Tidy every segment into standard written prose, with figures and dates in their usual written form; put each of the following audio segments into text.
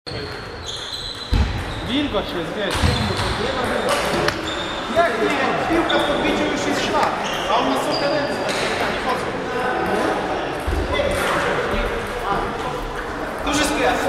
Wilgoć jest, wiesz. Jak nie? Piłka w podbiciu już jest szlak, a u nas są kadencje, nie chodzą. Duży skres.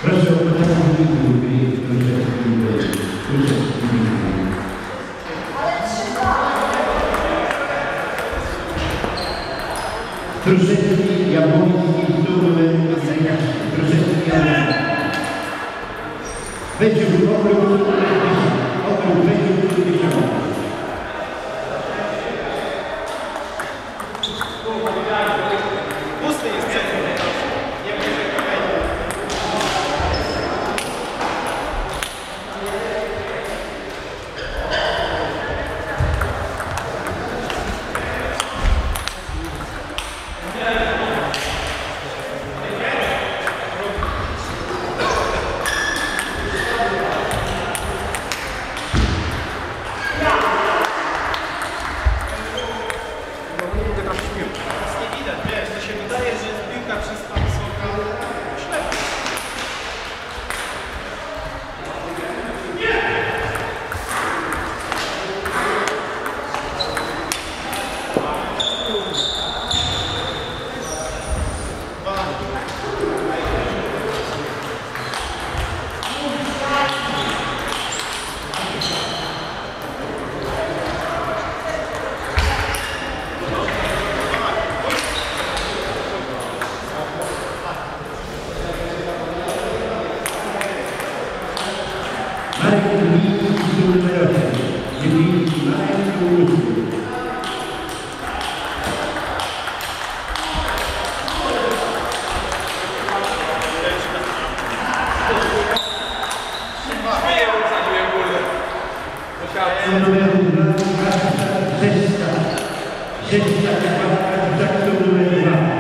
Proszę o poczekanie grupy, proszę Truszewski, Jabłoński, Turmy, Truszewski, Jabłoński. Będzie okrąg będzie 10. Pusty jest centrum. Nie będzie nie widać, wiesz, to się wydaje, że jest piłka przez tam soka. Ślepy. Marek Gliński, numer 8. Gliński, Marek Gliński. Numer 2, Rzeczka, numer 2.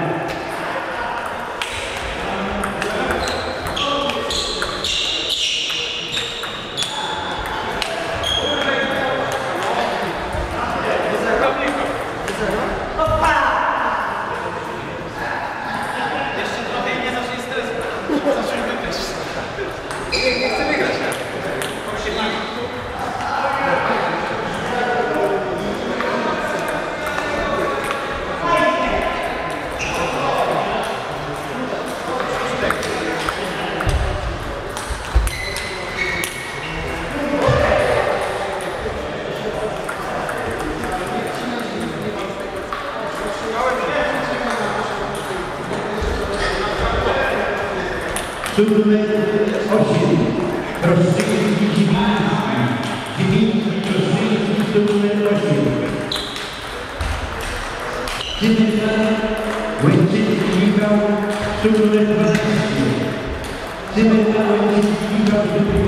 Jeszcze trochę i nie zacznie stresu. Zacząć wypyć. Nie chcę wygrać. Numer 8. Roszczyński, Dziewiński, Roszczyński, numer 8. Tydyka, Łęczyński, Michał, numer 12. Tydyka, Łęczyński, Michał,